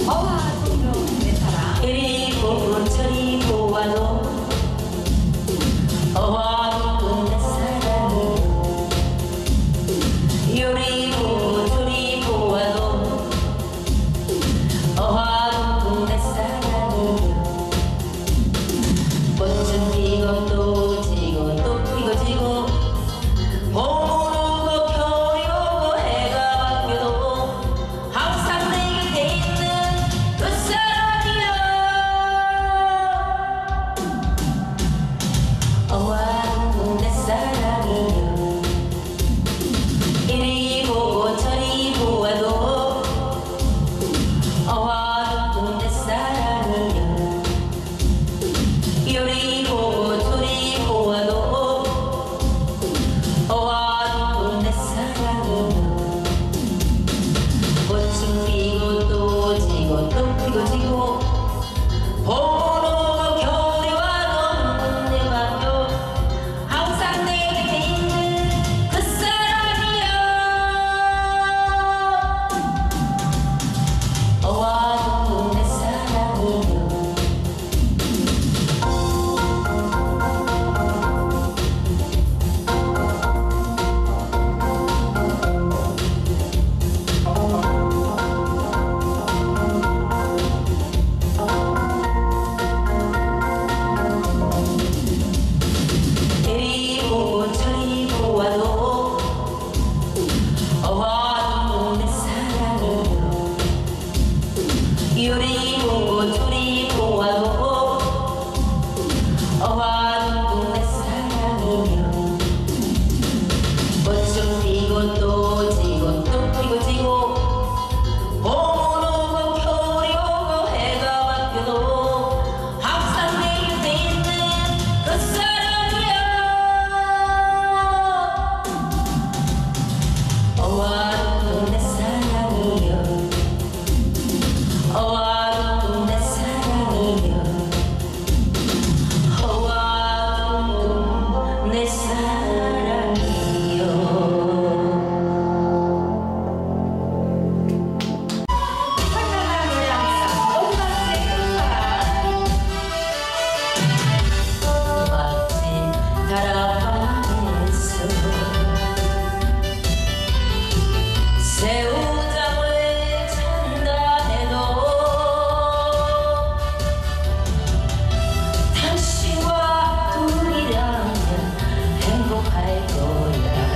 어와동료 내 사랑 이리 보고 저리 보아도 어와도 내 사랑이요. 이리 보고 저리 보아도 어와도 내 사랑이요. 꽃은 피고 또 지고 또 피고 지고 봄은 오고 겨울이 오고 해가 바뀌어도 항상 내 곁에 있는 그 사람이여. 어와도 내 사랑이여. 이리 보고 저리 보아도 어와도 내 사랑이여. 이리 보고 저리 보아도 어와도 내 사랑이여. 꽃은 피고 또 지고 또 피고 지고 봄은 오고 겨울이 와도 내 맘도 항상 내 곁에 있는 그 사람이여. 어와도 내 사랑이여. 이리 보고 저리 보아도 어와도 내 사랑이여. 이리 보고 저리 보아도 어와도 내 사랑이여. 꽃은 피고 또 지고 또 피고 지고 봄은 오고 겨울이 오고 해가 바뀌어도 항상 내 곁에 있는 그 사람이여. 어와도 내 사랑이여. 어와도 내 사랑이여. 어와도 내 사랑이여. 찬란한 노래랑상 오마스의 끝사랑 마치 다락방에서 새우장을 찬다 해도 당신과 둘이라면 행복할 거야.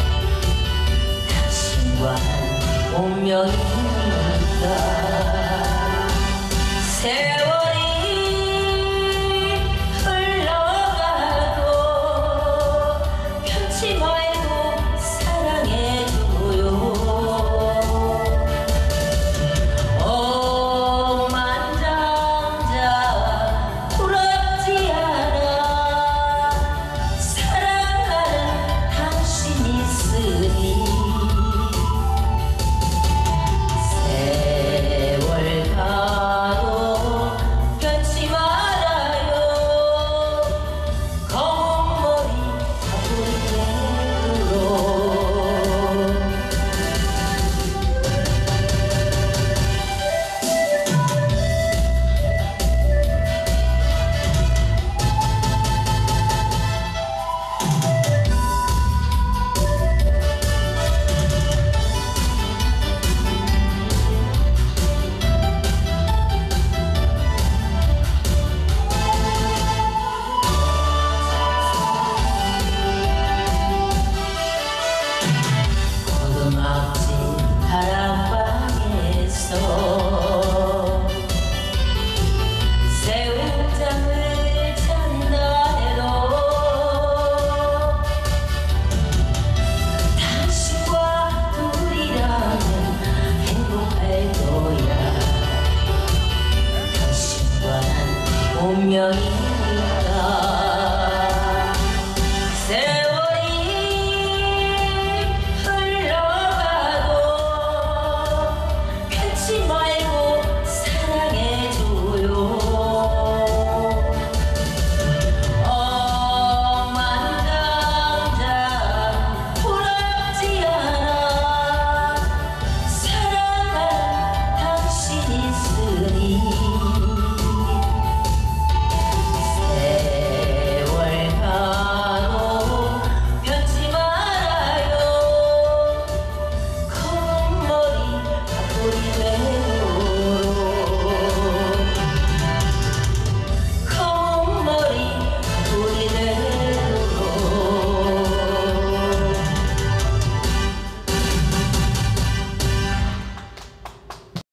당신과 운명이니까 세월